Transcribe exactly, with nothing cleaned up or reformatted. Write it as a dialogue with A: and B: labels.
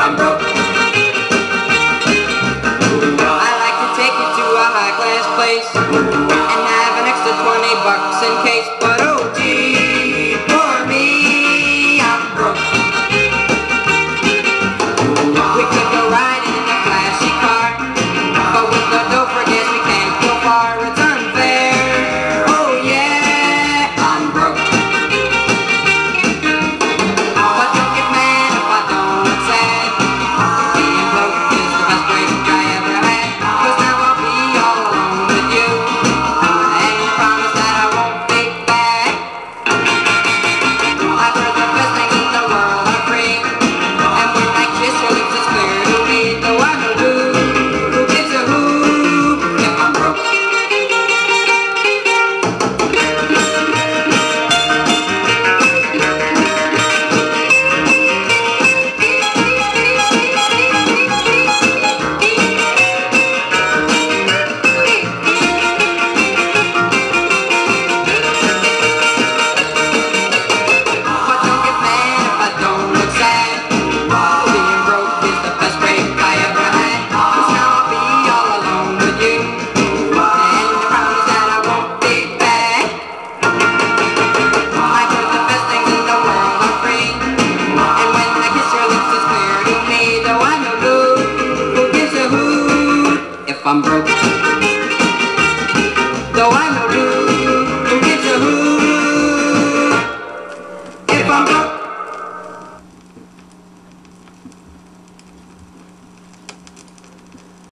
A: I'm broke.
B: I like to take you to a high-class place and have an extra twenty bucks in case, but oh gee, for me, I'm broke. We could go riding in a flashy car, but with no dough for gas we can't go far. It's unfair. Oh yeah, I'm broke. But don't get mad if I don't look sad. Being broke is the best break I ever had, 'cause now I'll be all alone with you, and you promise that I won't be back. I've heard the best things in the world are free, and when I kiss your lips it's clear to me, though I know who, who gives a hoot if I'm broke. But don't get mad if I don't look sad. Being broke is the best break I ever had, 'cause now I'll be all alone with you, and you promise that I won't be back. I've heard the best things in the world are free, and when I kiss your lips it's clear to me, though I know who, who gives a hoot if I'm broke.